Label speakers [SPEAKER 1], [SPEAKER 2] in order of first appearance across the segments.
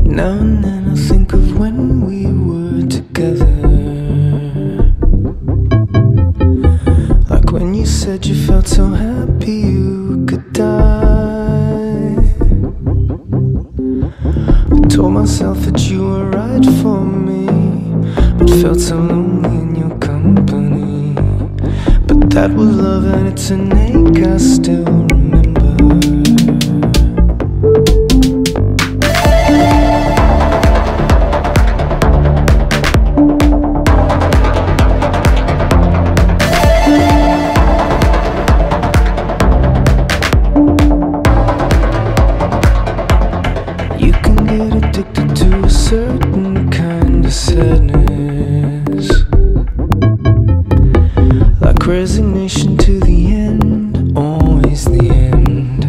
[SPEAKER 1] Now and then I think of when we were together, like when you said you felt so happy you could die. I told myself that you were right for me, but felt so lonely in your company. But that was love and it's an ache I still remember. You can get addicted to a certain kind of sadness, like resignation to the end, always the end.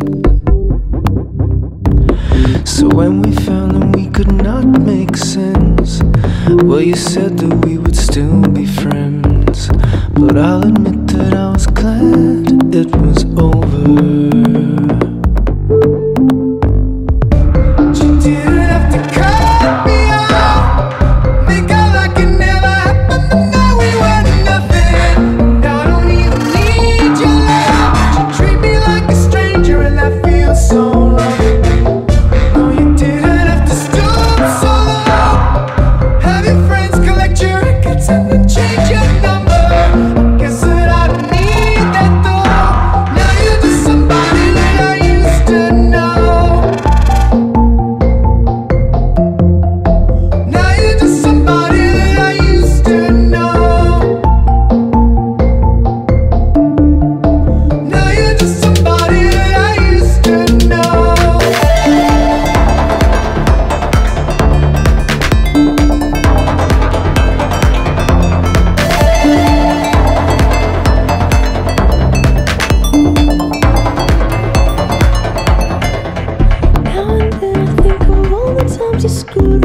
[SPEAKER 1] So when we found that we could not make sense, well, you said that we would still be friends. But I'll admit that I was glad it was over.
[SPEAKER 2] You screwed